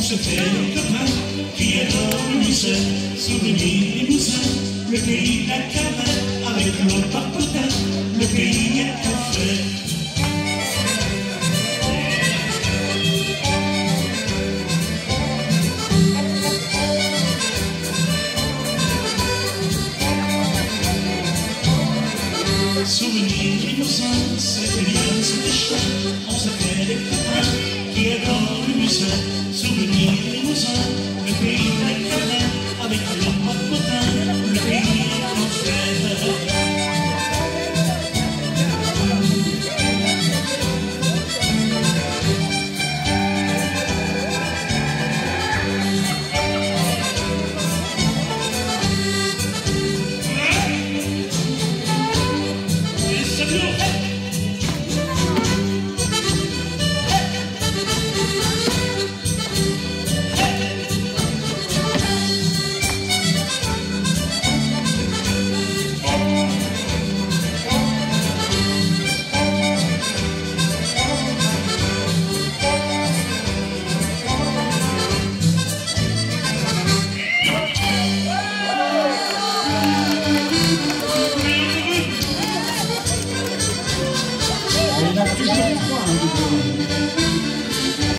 se fait les copains qui adorent le musée, souvenirs Limousin, le pays de la cavale, avec l'eau papotin, le pays à café. Souvenirs Limousin, c'était bien, c'était chouette, on se fait des copains qui adorent le musée, souvenirs Limousin, le pays de la cavale.